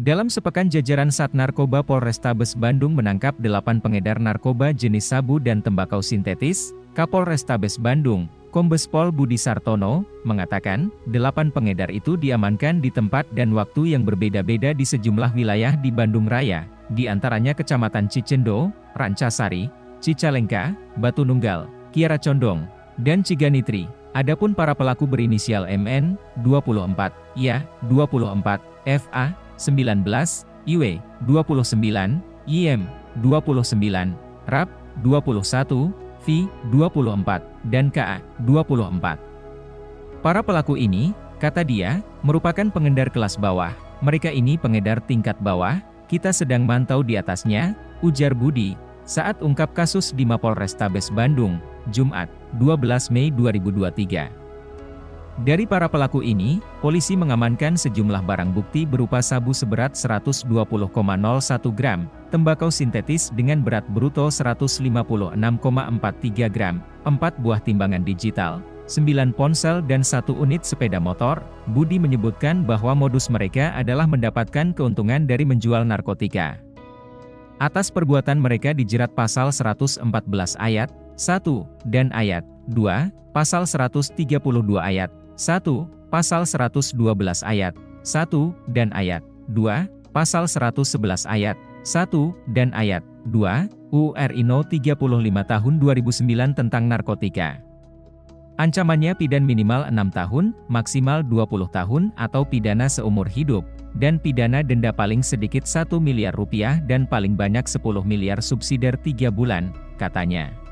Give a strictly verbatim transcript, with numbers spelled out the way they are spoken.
Dalam sepekan jajaran Sat Narkoba Polrestabes Bandung menangkap delapan pengedar narkoba jenis sabu dan tembakau sintetis. Kapolrestabes Bandung, Kombes Pol Budi Sartono, mengatakan, delapan pengedar itu diamankan di tempat dan waktu yang berbeda-beda di sejumlah wilayah di Bandung Raya, di antaranya Kecamatan Cicendo, Rancasari, Cicalengka, Batu Nunggal, Kiara Condong, dan Ciganitri. Adapun para pelaku berinisial M N, dua puluh empat, Y, dua puluh empat, F A, sembilan belas, I W, dua puluh sembilan, Y M, dua puluh sembilan, R A P, dua puluh satu, V, dua puluh empat, dan K A, dua puluh empat. Para pelaku ini, kata dia, merupakan pengedar kelas bawah. Mereka ini pengedar tingkat bawah, kita sedang mantau di atasnya, ujar Budi, saat ungkap kasus di Mapolrestabes Bandung, Jumat, dua belas Mei dua ribu dua puluh tiga. Dari para pelaku ini, polisi mengamankan sejumlah barang bukti berupa sabu seberat seratus dua puluh koma nol satu gram, tembakau sintetis dengan berat bruto seratus lima puluh enam koma empat tiga gram, empat buah timbangan digital, sembilan ponsel dan satu unit sepeda motor. Budi menyebutkan bahwa modus mereka adalah mendapatkan keuntungan dari menjual narkotika. Atas perbuatan mereka dijerat pasal seratus empat belas ayat satu dan ayat dua, pasal seratus tiga puluh dua ayat satu, pasal seratus dua belas ayat satu dan ayat dua, pasal seratus sebelas ayat satu dan ayat dua, U U R I No tiga puluh lima tahun dua ribu sembilan tentang narkotika. Ancamannya pidana minimal enam tahun, maksimal dua puluh tahun atau pidana seumur hidup, dan pidana denda paling sedikit satu miliar rupiah dan paling banyak sepuluh miliar subsidiar tiga bulan, katanya.